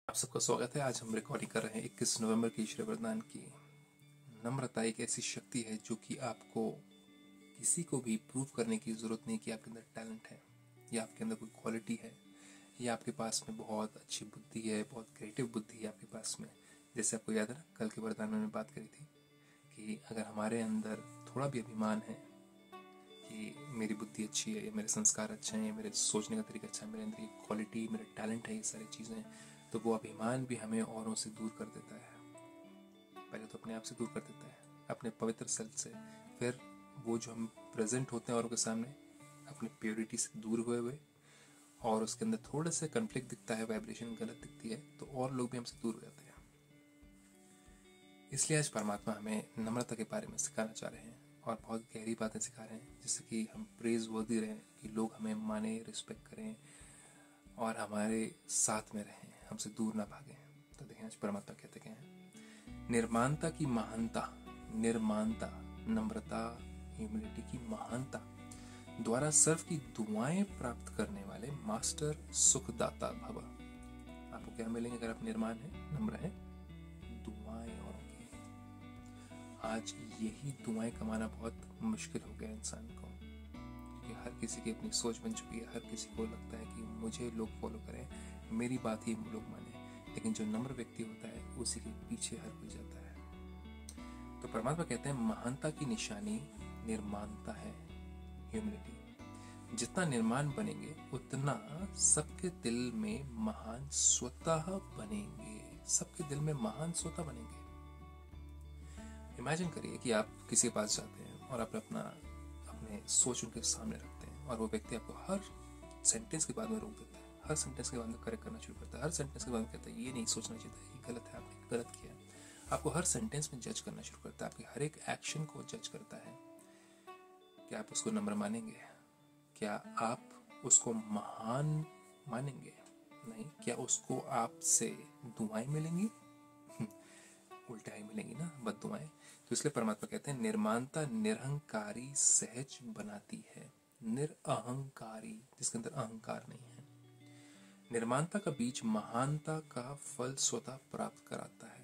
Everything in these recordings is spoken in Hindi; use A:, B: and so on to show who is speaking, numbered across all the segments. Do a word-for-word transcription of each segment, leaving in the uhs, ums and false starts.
A: आप सबका स्वागत है। आज हम रिकॉर्डिंग कर रहे हैं इक्कीस नवंबर की ईश्वर वरदान की। नम्रता एक ऐसी शक्ति है जो कि आपको किसी को भी प्रूव करने की ज़रूरत नहीं कि आपके अंदर टैलेंट है या आपके अंदर कोई क्वालिटी है या आपके पास में बहुत अच्छी बुद्धि है, बहुत क्रिएटिव बुद्धि है आपके पास में। जैसे आपको याद है ना, कल के वरदान में मैंने बात करी थी कि अगर हमारे अंदर थोड़ा भी अभिमान है कि मेरी बुद्धि अच्छी है, मेरे संस्कार अच्छे हैं, मेरे सोचने का तरीका अच्छा है, मेरे अंदर ये क्वालिटी, मेरा टैलेंट है, ये सारी चीज़ें, तो वो अभिमान भी हमें औरों से दूर कर देता है। पहले तो अपने आप से दूर कर देता है, अपने पवित्र सेल्फ से। फिर वो जो हम प्रेजेंट होते हैं औरों के सामने अपने प्योरिटी से दूर हुए हुए और उसके अंदर थोड़े से कन्फ्लिक्ट दिखता है, वाइब्रेशन गलत दिखती है, तो और लोग भी हमसे दूर हो जाते हैं। इसलिए आज परमात्मा हमें नम्रता के बारे में सिखाना चाह रहे हैं और बहुत गहरी बातें सिखा रहे हैं, जिससे कि हम प्रेज वर्दी रहें, कि लोग हमें माने, रिस्पेक्ट करें और हमारे साथ में रहें, हमसे दूर ना भागें। तो देखें आज परमात्मा कहते क्या हैं। निर्माणता की महानता, निर्माणता, नम्रता, ह्यूमिलिटी की महानता द्वारा सर्व की दुआएं प्राप्त करने वाले मास्टर सुखदाता भव। आपको क्या मिलेंगे अगर आप निर्माण है, नम्र है? दुआएं औरों की। आज यही दुआएं कमाना बहुत मुश्किल हो गया इंसान को, क्योंकि हर किसी की अपनी सोच बन चुकी है। हर किसी को लगता है कि मुझे लोग फॉलो करें, मेरी बात ही लोग माने। लेकिन जो नम्र व्यक्ति होता है उसी के पीछे हर कोई जाता है। तो परमात्मा कहते हैं महानता की निशानी निर्माणता है, ह्यूमिलिटी। जितना निर्माण बनेंगे उतना सबके दिल में महान स्वतः बनेंगे, सबके दिल में महान स्वतः बनेंगे। इमेजिन करिए कि आप किसी के पास जाते हैं और आप अपना अपने सोच उनके सामने रखते हैं और वो व्यक्ति आपको हर सेंटेंस के बाद में रोक देता है, हर सेंटेंस के बाद में करेक्ट करना शुरू करता है, हर सेंटेंस के बाद में कहता है ये नहीं सोचना चाहिए था, ये गलत है, आपने गलत किया। आपको हर सेंटेंस में जज करना शुरू करता है, आपके हर एक एक्शन को जज करता है। क्या आप उसको नम्र मानेंगे? क्या आप उसको महान मानेंगे? नहीं। क्या उसको आपसे दुआएं मिलेंगी? उल्टा ही मिलेंगी ना, बद दुआएं। तो इसलिए परमात्मा कहते हैं निर्माणता निरहंकारी सहज बनाती है। निरअहंकारी, जिसके अंदर अहंकार नहीं है। निर्माणता का बीज महानता का फल स्वतः प्राप्त कराता है।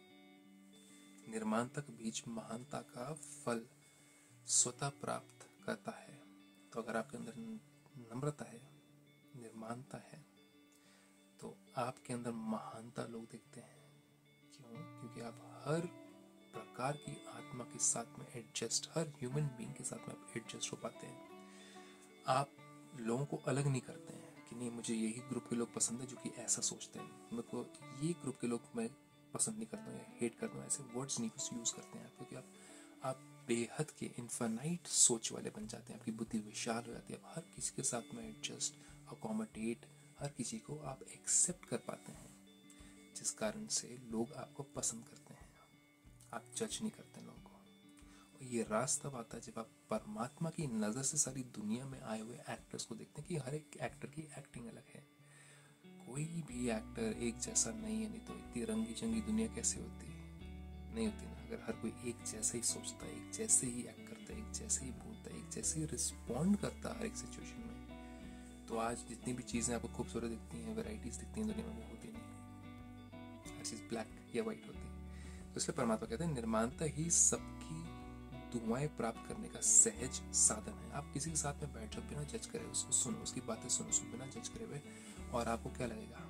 A: निर्माणता का बीज महानता का फल स्वतः प्राप्त करता है। तो अगर आपके अंदर नम्रता है, निर्माणता है, तो आपके अंदर महानता लोग देखते हैं। क्यों? क्योंकि आप हर प्रकार की आत्मा के साथ में एडजस्ट, हर ह्यूमन बीइंग के साथ में आप एडजस्ट हो पाते हैं। आप लोगों को अलग नहीं करते हैं कि नहीं मुझे यही ग्रुप के लोग पसंद है जो कि ऐसा सोचते हैं, मेरे को ये ग्रुप के लोग मैं पसंद नहीं करता हूँ या हेट करता हूँ, ऐसे वर्ड्स नहीं कुछ यूज़ करते हैं आप, क्योंकि आप आप बेहद के इन्फानाइट सोच वाले बन जाते हैं। आपकी बुद्धि विशाल हो जाती है, आप हर किसी के साथ में एडजस्ट, अकोमोडेट, हर किसी को आप एक्सेप्ट कर पाते हैं, जिस कारण से लोग आपको पसंद करते हैं। आप जज नहीं करते लोगों को। और ये राज तब आता है जब आप परमात्मा की नज़र से सारी दुनिया में आए हुए एक्टर्स को देखते हैं कि हर एक एक्टर की एक्टिंग अलग है। कोई भी एक्टर एक जैसा नहीं है, नहीं तो इतनी रंगी चंगी दुनिया कैसे होती है? नहीं होती ना। अगर हर कोई एक जैसे ही सोचता है, एक जैसे ही एक्ट करता है, एक जैसे ही बोलता है, एक जैसे ही रिस्पॉन्ड करता है हर एक सिचुएशन में, तो आज जितनी भी चीज़ें आपको खूबसूरत दिखती हैं, वेराइटीज़ दिखती हैं दुनिया में, वो होती नहीं। हर चीज़ ब्लैक या वाइट होती है। तो इसलिए परमात्मा कहते हैं निर्माणता ही सबकी दुआएं प्राप्त करने का सहज साधन है। आप किसी के साथ में बैठ जाओ, बिना जज करे उसको सुनो, उसकी बातें सुनो, सुनो बिना जज करे हुए, और आपको क्या लगेगा?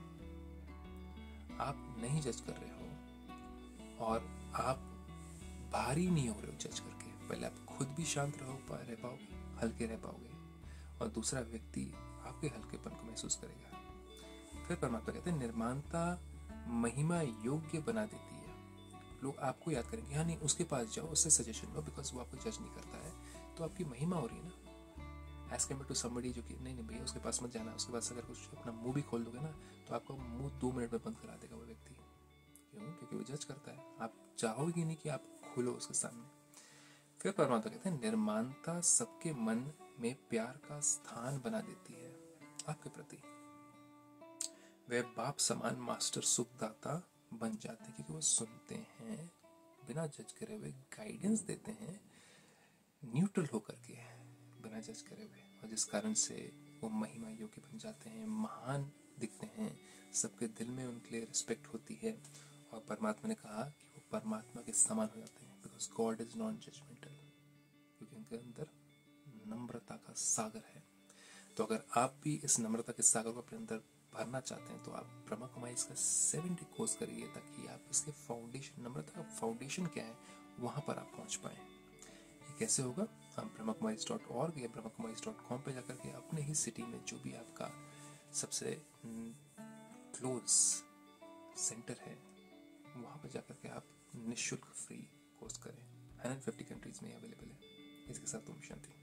A: आप नहीं जज कर रहे हो और आप भारी नहीं हो रहे हो जज करके। पहले आप खुद भी शांत रहो रह पाओगे, हल्के रह पाओगे, और दूसरा व्यक्ति आपके हल्केपन को महसूस करेगा। फिर परमात्मा कहते हैं निर्माणता महिमा योग्य बना देती है। लोग आपको याद करेंगे, हाँ नहीं उसके पास जाओ, उससे सजेशन लो, बिकॉज वो आपको जज नहीं करता है, तो आपकी महिमा हो रही है ना। एज कम्पेयर टू समबडी जो कि नहीं नहीं भैया उसके पास मत जाना, उसके पास अगर कुछ अपना मुंह भी खोल दोगे ना तो आपका मुंह दो मिनट में बंद करा देगा वो व्यक्ति। क्यों? क्योंकि वो जज करता है। आप चाहोगे नहीं कि आप खुलो उसके सामने। फिर परमात्मा कहते हैं निर्माणता सबके मन में प्यार का स्थान बना देती है आपके प्रति। वे बाप समान मास्टर सुखदाता बन जाते हैं, क्योंकि वो सुनते हैं, बिना जज करे हुए गाइडेंस देते हैं, न्यूट्रल होकर के, बिना जज करे हुए, और जिस कारण से वो महिमा योग्य बन जाते हैं, महान दिखते हैं, सबके दिल में उनके लिए रिस्पेक्ट होती है, और परमात्मा ने कहा कि वो परमात्मा के समान हो जाते हैं, because God is non judgemental, क्योंकि उनके अंदर नम्रता का सागर है। तो अगर आप भी इस नम्रता के सागर को अपने अंदर भरना चाहते हैं तो आप ब्रह्मा कुमारी इसका सेवन डे कोर्स करिए, ताकि आप इसके फाउंडेशन, नम्रता का फाउंडेशन क्या है वहाँ पर आप पहुँच पाएँ। ये कैसे होगा? आप ब्रह्मा कुमारी डॉट ऑर्ग या ब्रह्मा कुमारी डॉट कॉम पर जाकर के अपने ही सिटी में जो भी आपका सबसे क्लोज सेंटर है वहाँ पर जाकर के आप निःशुल्क फ्री कोर्स करें। हंड्रेड फिफ्टी कंट्रीज़ में अवेलेबल है। इसके साथ तुम शांति।